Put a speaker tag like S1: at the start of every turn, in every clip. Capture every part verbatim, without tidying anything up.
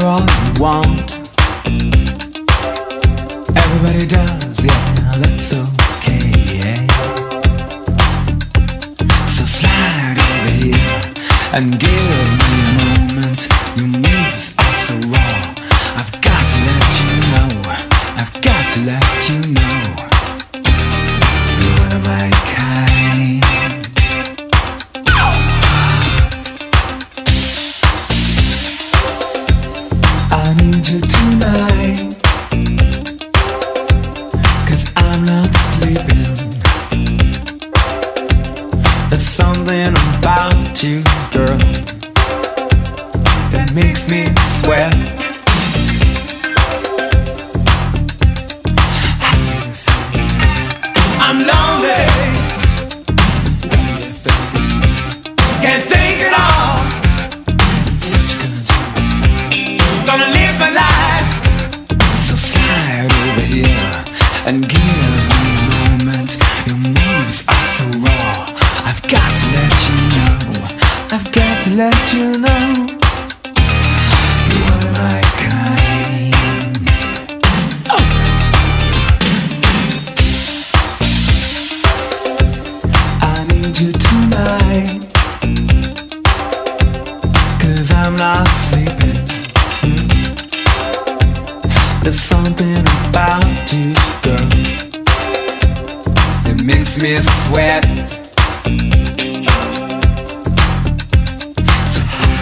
S1: all you want. Everybody does, yeah, that's okay. So slide over here and give me a moment. Your moves are so raw. I've got to let you know, I've got to let you know, you're one of my kind. I need you tonight, 'cause I'm not sleeping. There's something about you, girl, that makes me sweat. I'm lonely, can't think at all. Gonna live my life. So slide over here and give me a moment. Your moves are so raw. I've got to let you know, I've got to let you know, you are my kind. Oh. I need you tonight, 'cause I'm not sleeping. There's something about you, girl, that makes me sweat. So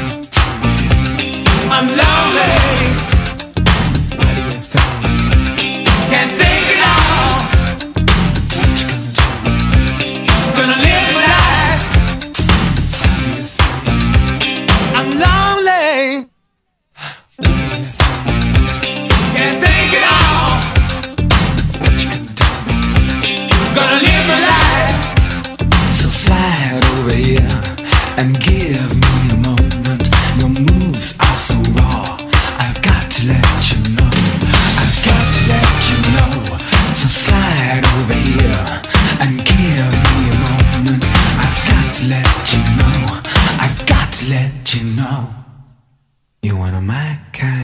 S1: I'm lonely. What do you think? Can't think at all. What you gonna do? Gonna live my life. What do you think? I'm lonely. What do you think? Can't think at all. What you gonna do? Gonna live my life. So slide over here and give me a moment. Your moves are so raw. I've got to let you know, I've got to let you know. So slide over here and give me a moment. I've got to let you know, I've got to let you know, you're one of my kind.